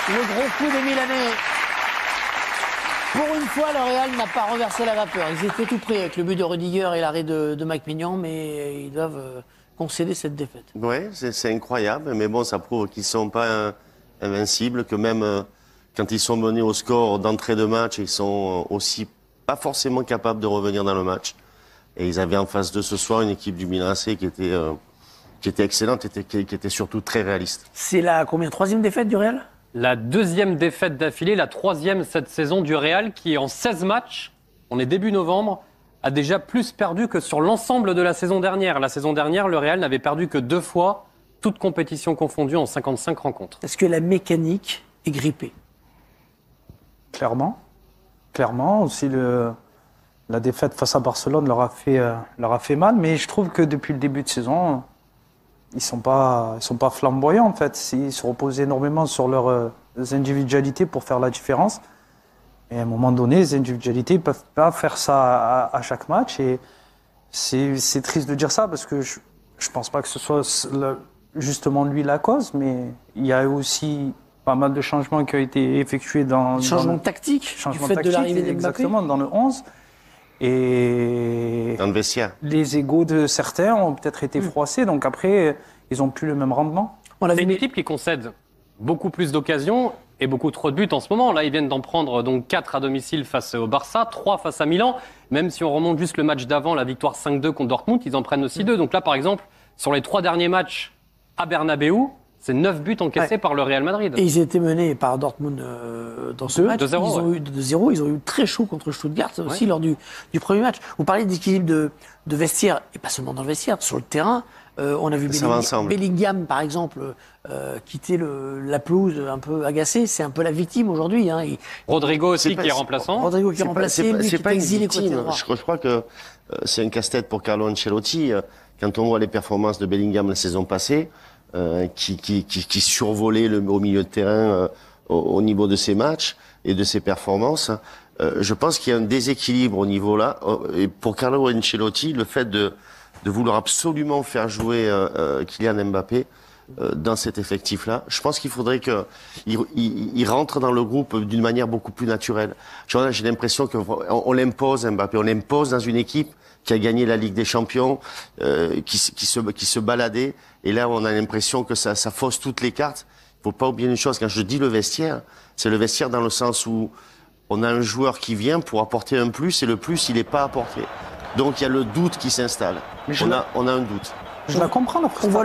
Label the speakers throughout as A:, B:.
A: Le gros coup des Milanais. Pour une fois, le Real n'a pas renversé la vapeur. Ils étaient tout prêts avec le but de Rudiger et l'arrêt de Mike Maignan, mais ils doivent concéder cette défaite.
B: Oui, c'est incroyable, mais bon, ça prouve qu'ils ne sont pas invincibles, que même quand ils sont menés au score d'entrée de match, ils sont aussi pas forcément capables de revenir dans le match. Et ils avaient en face de ce soir une équipe du Milan AC qui était excellente, qui était surtout très réaliste.
A: C'est la troisième défaite du Real ?
C: La deuxième défaite d'affilée, la troisième cette saison du Real qui, en 16 matchs, on est début novembre, a déjà plus perdu que sur l'ensemble de la saison dernière. La saison dernière, le Real n'avait perdu que 2 fois, toutes compétitions confondues en 55 rencontres.
A: Est-ce que la mécanique est grippée ?
D: Clairement. Clairement. Aussi, la défaite face à Barcelone leur a fait mal. Mais je trouve que depuis le début de saison, ils sont pas flamboyants, en fait. Ils se reposent énormément sur leurs individualités pour faire la différence. Et à un moment donné, les individualités ne peuvent pas faire ça à chaque match. Et c'est triste de dire ça parce que je ne pense pas que ce soit justement lui la cause. Mais il y a aussi pas mal de changements qui ont été effectués dans...
A: Changement tactique du fait de l'arrivée d'Mbappé.
D: Exactement, dans le 11. Et
B: dans le vestiaire.
D: Les égos de certains ont peut-être été froissés, donc après, ils n'ont plus le même rendement.
C: C'est une équipe qui concède beaucoup plus d'occasions et beaucoup trop de buts en ce moment. Là, ils viennent d'en prendre donc 4 à domicile face au Barça, 3 face à Milan. Même si on remonte juste le match d'avant, la victoire 5-2 contre Dortmund, ils en prennent aussi 2. Donc là, par exemple, sur les 3 derniers matchs à Bernabeu, c'est 9 buts encaissés par le Real Madrid.
A: Et ils étaient menés par Dortmund dans ce match.
C: 2-0,
A: ils ont eu 2-0. Ils ont eu très chaud contre Stuttgart aussi lors du premier match. Vous parlez d'équilibre de vestiaire, et pas seulement dans le vestiaire, sur le terrain. On a vu Bellingham, par exemple, quitter la pelouse un peu agacé. C'est un peu la victime aujourd'hui. Hein.
C: Rodrigo aussi qui est remplaçant.
A: Rodrigo qui est remplacé,
B: c'est pas
A: exilé
B: côté droit. Je crois que c'est un casse-tête pour Carlo Ancelotti. Quand on voit les performances de Bellingham la saison passée, qui survolait au milieu de terrain au niveau de ses matchs et de ses performances. Je pense qu'il y a un déséquilibre au niveau là. Et pour Carlo Ancelotti, le fait de vouloir absolument faire jouer Kylian Mbappé dans cet effectif-là, je pense qu'il faudrait qu'il rentre dans le groupe d'une manière beaucoup plus naturelle. J'ai l'impression qu'on l'impose Mbappé, on l'impose dans une équipe qui a gagné la Ligue des Champions, qui se baladait. Et là, on a l'impression que ça fausse toutes les cartes. Il faut pas oublier une chose, quand je dis le vestiaire, c'est le vestiaire dans le sens où on a un joueur qui vient pour apporter un plus, et le plus, il n'est pas apporté. Donc, il y a le doute qui s'installe. On a un doute.
D: Je la comprends,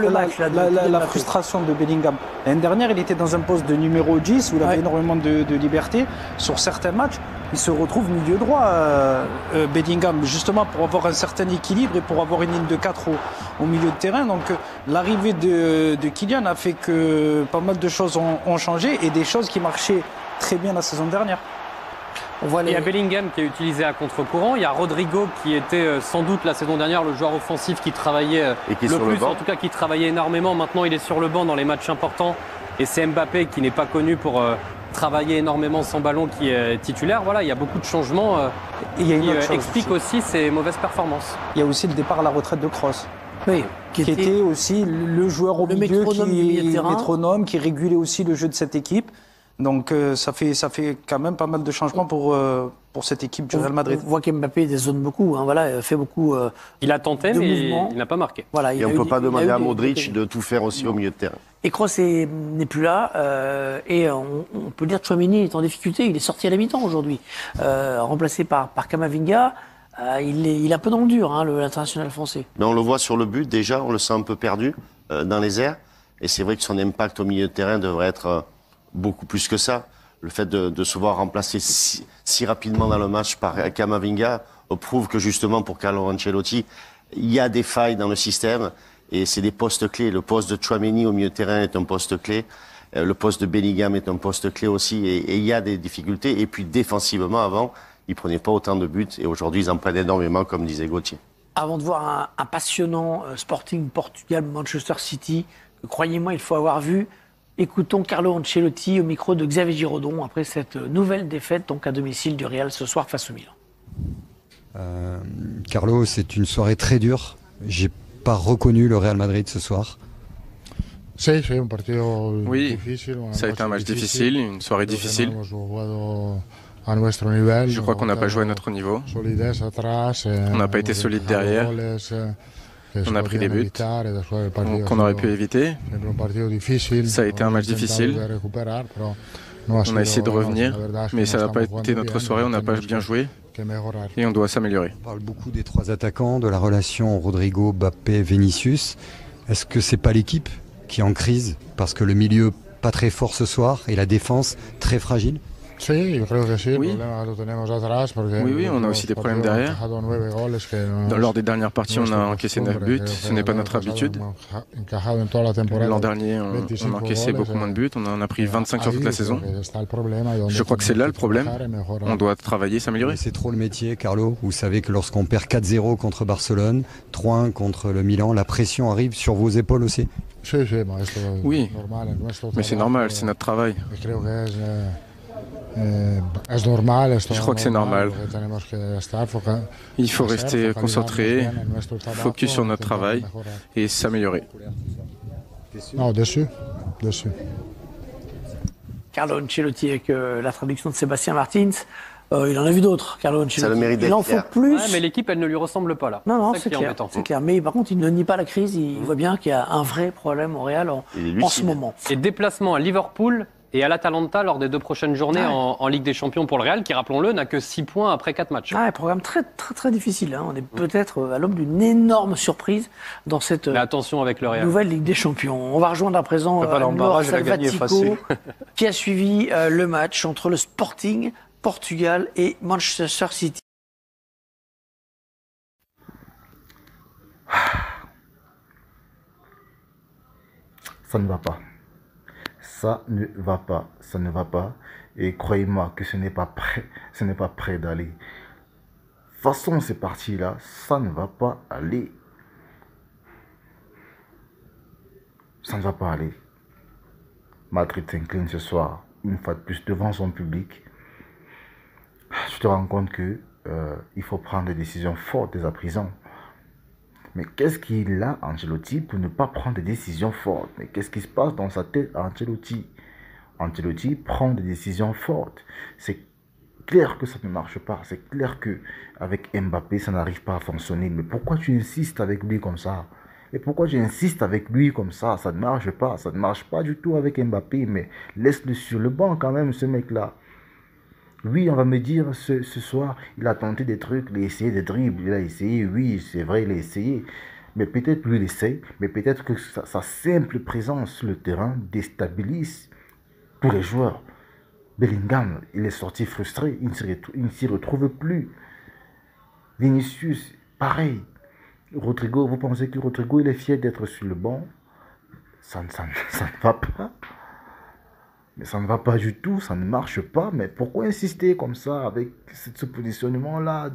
D: la frustration de Bellingham. L'année dernière, il était dans un poste de numéro 10 où il avait énormément de liberté. Sur certains matchs, il se retrouve milieu droit, Bellingham, justement pour avoir un certain équilibre et pour avoir une ligne de 4 au milieu de terrain. Donc l'arrivée de Kylian a fait que pas mal de choses ont changé et des choses qui marchaient très bien la saison dernière.
C: Il y a Bellingham qui est utilisé à contre-courant. Il y a Rodrigo qui était sans doute la saison dernière le joueur offensif qui travaillait le plus, en tout cas qui travaillait énormément. Maintenant, il est sur le banc dans les matchs importants. Et c'est Mbappé qui n'est pas connu pour travailler énormément sans ballon qui est titulaire. Voilà, il y a beaucoup de changements qui expliquent aussi ces mauvaises performances.
D: Il y a aussi le départ à la retraite de Kroos.
A: Oui,
D: qui était aussi le joueur au milieu, métronome, qui régulait aussi le jeu de cette équipe. Donc ça fait quand même pas mal de changements pour cette équipe du Real Madrid.
A: On voit qu'Mbappé dézone beaucoup, fait beaucoup
C: il a tenté, mais il n'a pas marqué.
A: Voilà,
B: et on ne peut pas demander à Modric de tout faire aussi au milieu de terrain.
A: Et Kroos n'est plus là, et on peut dire que Tchouaméni est en difficulté, il est sorti à la mi-temps aujourd'hui, remplacé par Camavinga. Il est un peu dans le dur, l'international français.
B: Mais on le voit sur le but, déjà, on le sent un peu perdu dans les airs, et c'est vrai que son impact au milieu de terrain devrait être... beaucoup plus que ça. Le fait de se voir remplacer si rapidement dans le match par Camavinga prouve que justement pour Carlo Ancelotti, il y a des failles dans le système et c'est des postes clés. Le poste de Tchouaméni au milieu de terrain est un poste clé. Le poste de Bellingham est un poste clé aussi et il y a des difficultés. Et puis défensivement, avant, ils prenaient pas autant de buts et aujourd'hui, ils en prennent énormément, comme disait Gauthier.
A: Avant de voir un passionnant Sporting Portugal-Manchester City, croyez-moi, il faut avoir vu. Écoutons Carlo Ancelotti au micro de Xavier Giraudon après cette nouvelle défaite donc à domicile du Real ce soir face au Milan.
E: Carlo, c'est une soirée très dure. J'ai pas reconnu le Real Madrid ce soir. Oui, ça a été un match difficile, une soirée difficile. Je crois qu'on n'a pas joué à notre niveau. On n'a pas été solide derrière. On a pris des buts qu'on aurait pu éviter. Ça a été un match difficile. On a essayé de revenir, mais ça n'a pas été notre soirée, on n'a pas bien joué et on doit s'améliorer.
F: On parle beaucoup des 3 attaquants, de la relation Rodrigo, Mbappé, Vinicius. Est-ce que c'est pas l'équipe qui est en crise parce que le milieu pas très fort ce soir et la défense très fragile?
E: Oui. Oui, on a aussi des problèmes derrière. Lors des dernières parties, on a encaissé 9 buts. Ce n'est pas notre habitude. L'an dernier, on encaissait beaucoup moins de buts. On en a pris 25 sur toute la saison. Je crois que c'est là le problème. On doit travailler, s'améliorer.
F: C'est trop le métier, Carlo. Vous savez que lorsqu'on perd 4-0 contre Barcelone, 3-1 contre le Milan, la pression arrive sur vos épaules aussi.
E: Oui, mais c'est normal, c'est notre travail. Je crois que c'est normal. Il faut rester concentré, focus sur notre travail et s'améliorer.
A: Carlo Ancelotti avec la traduction de Sébastien Martins. Il en a vu d'autres, Carlo Ancelotti. Il en faut plus.
C: Ouais, mais l'équipe, elle ne lui ressemble pas là.
A: Non, c'est clair, c'est clair. Mais par contre, il ne nie pas la crise. Il voit bien qu'il y a un vrai problème au Real en ce moment.
C: Et déplacement à Liverpool et à l'Atalanta lors des 2 prochaines journées en Ligue des Champions pour le Real, qui, rappelons-le, n'a que 6 points après 4 matchs.
A: Un programme très, très, très difficile. On est peut-être à l'aube d'une énorme surprise dans cette
C: attention avec le Real.
A: Nouvelle Ligue des Champions. On va rejoindre à présent Laure Salvatico, qui a suivi le match entre le Sporting Portugal et Manchester City.
G: Ça ne va pas. Ça ne va pas, ça ne va pas. Et croyez-moi que ce n'est pas prêt d'aller. De toute façon, c'est parti là, ça ne va pas aller. Ça ne va pas aller. Madrid s'incline ce soir, une fois de plus, devant son public. Tu te rends compte que il faut prendre des décisions fortes dès à présent. Mais qu'est-ce qu'il a, Ancelotti, pour ne pas prendre des décisions fortes? Mais qu'est-ce qui se passe dans sa tête, Ancelotti? Ancelotti prend des décisions fortes. C'est clair que ça ne marche pas. C'est clair que avec Mbappé, ça n'arrive pas à fonctionner. Mais pourquoi tu insistes avec lui comme ça? Et pourquoi tu insistes avec lui comme ça? Ça ne marche pas. Ça ne marche pas du tout avec Mbappé. Mais laisse-le sur le banc quand même, ce mec-là. Oui, on va me dire ce soir, il a tenté des trucs, il a essayé des dribbles, il a essayé, oui, c'est vrai, il a essayé. Mais peut-être lui, il essaye, mais peut-être que sa simple présence sur le terrain déstabilise tous les joueurs. Bellingham, il est sorti frustré, il ne s'y retrouve plus. Vinicius, pareil. Rodrigo, vous pensez que Rodrigo, il est fier d'être sur le banc? Ça ne va pas. Mais ça ne va pas du tout, ça ne marche pas. Mais pourquoi insister comme ça avec ce positionnement-là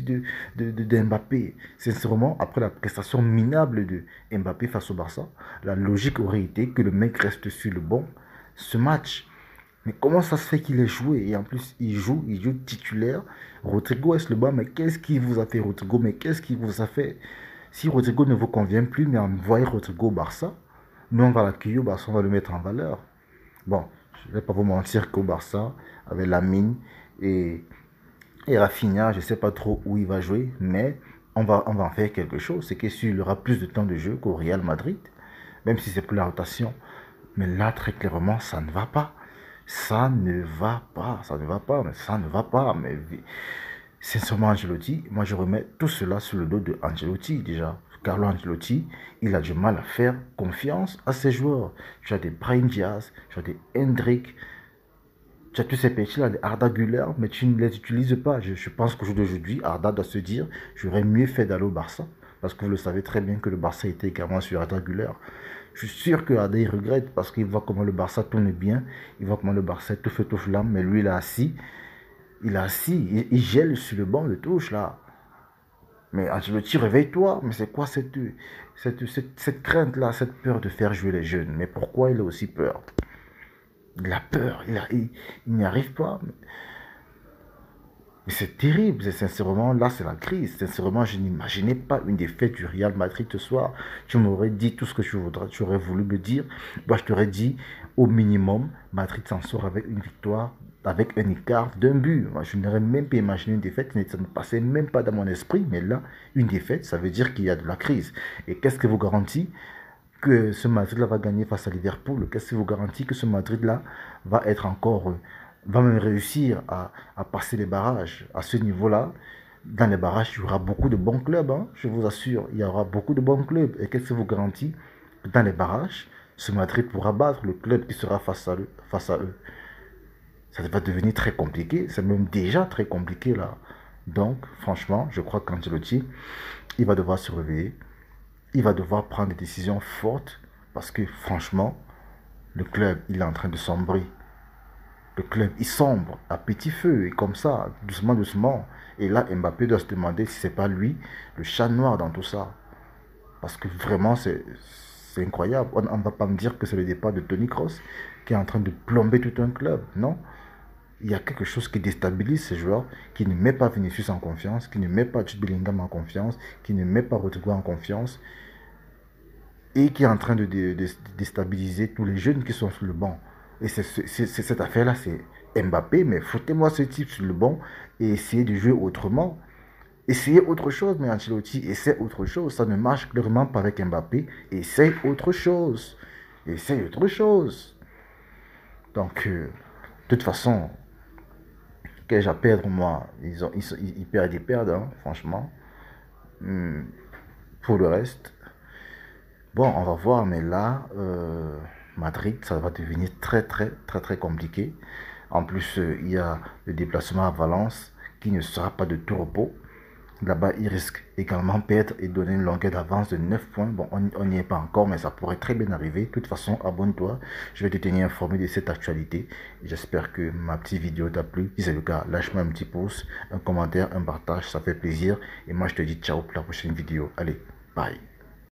G: de Mbappé? Sincèrement, après la prestation minable de Mbappé face au Barça, la logique aurait été que le mec reste sur le banc ce match. Mais comment ça se fait qu'il ait joué? Et en plus, il joue titulaire. Rodrigo est le banc. Mais qu'est-ce qui vous a fait, Rodrigo? Mais qu'est-ce qui vous a fait? Si Rodrigo ne vous convient plus, mais envoyez Rodrigo au Barça. Nous, on va l'accueillir au Barça, on va le mettre en valeur. Bon. Je ne vais pas vous mentir qu'au Barça, avec Lamine et Rafinha, je ne sais pas trop où il va jouer, mais on va en faire quelque chose. C'est qu'il aura plus de temps de jeu qu'au Real Madrid, même si c'est pour la rotation. Mais là, très clairement, ça ne va pas. Ça ne va pas, mais ça ne va pas. Mais sincèrement, Ancelotti, moi je remets tout cela sur le dos de Ancelotti déjà. Carlo Ancelotti, il a du mal à faire confiance à ses joueurs. Tu as des Brahim Diaz, tu as des Hendrick, tu as tous ces petits-là, des Arda Güler, mais tu ne les utilises pas. Je pense qu'au jour d'aujourd'hui, Arda doit se dire, j'aurais mieux fait d'aller au Barça, parce que vous le savez très bien que le Barça était également sur Arda Güler. Je suis sûr que Arda, il regrette, parce qu'il voit comment le Barça tourne bien, il voit comment le Barça est tout feu tout flamme, mais lui, il est assis, il gèle sur le banc de touche, là. Mais Ancelotti, réveille-toi. Mais c'est quoi cette crainte-là, cette peur de faire jouer les jeunes? Mais pourquoi il a aussi peur? Il a peur, il n'y arrive pas. Mais c'est terrible, sincèrement, là c'est la crise. Sincèrement, je n'imaginais pas une défaite du Real Madrid ce soir. Tu m'aurais dit tout ce que tu voudrais, tu aurais voulu me dire. Moi, je t'aurais dit, au minimum, Madrid s'en sort avec une victoire, avec un écart d'un but. Moi, je n'aurais même pas imaginé une défaite, ça ne passait même pas dans mon esprit. Mais là, une défaite, ça veut dire qu'il y a de la crise. Et qu'est-ce que vous garantit que ce Madrid-là va gagner face à Liverpool? Qu'est-ce qui vous garantit que ce Madrid-là va être encore... va même réussir à passer les barrages. À ce niveau-là, dans les barrages, il y aura beaucoup de bons clubs, hein, je vous assure. Il y aura beaucoup de bons clubs. Et qu'est-ce que vous garantit? Dans les barrages, ce Madrid pourra battre le club qui sera face à eux. Ça va devenir très compliqué. C'est même déjà très compliqué là. Donc, franchement, je crois qu'Ancelotti, il va devoir se réveiller. Il va devoir prendre des décisions fortes. Parce que, franchement, le club, il est en train de sombrer. Le club, il sombre à petit feu, et comme ça, doucement, doucement. Et là, Mbappé doit se demander si c'est pas lui, le chat noir dans tout ça. Parce que vraiment, c'est incroyable. On ne va pas me dire que c'est le départ de Toni Kroos qui est en train de plomber tout un club, non? Il y a quelque chose qui déstabilise ces joueurs, qui ne met pas Vinicius en confiance, qui ne met pas Jude Bellingham en confiance, qui ne met pas Rodrigo en confiance, et qui est en train de déstabiliser tous les jeunes qui sont sur le banc. Et cette affaire-là, c'est Mbappé, mais foutez-moi ce type sur le banc et essayez de jouer autrement. Essayez autre chose, mais Ancelotti, essaie autre chose. Ça ne marche clairement pas avec Mbappé. Essaye autre chose. Essaye autre chose. Donc, de toute façon, qu'ai-je à perdre, moi? Ils perdent, hein, franchement. Pour le reste, bon, on va voir, mais là... Madrid, ça va devenir très compliqué. En plus, il y a le déplacement à Valence qui ne sera pas de tout repos. Là-bas, il risque également perdre et donner une longueur d'avance de 9 points. Bon, on n'y est pas encore, mais ça pourrait très bien arriver. De toute façon, abonne-toi. Je vais te tenir informé de cette actualité. J'espère que ma petite vidéo t'a plu. Si c'est le cas, lâche-moi un petit pouce, un commentaire, un partage. Ça fait plaisir. Et moi, je te dis ciao pour la prochaine vidéo. Allez, bye.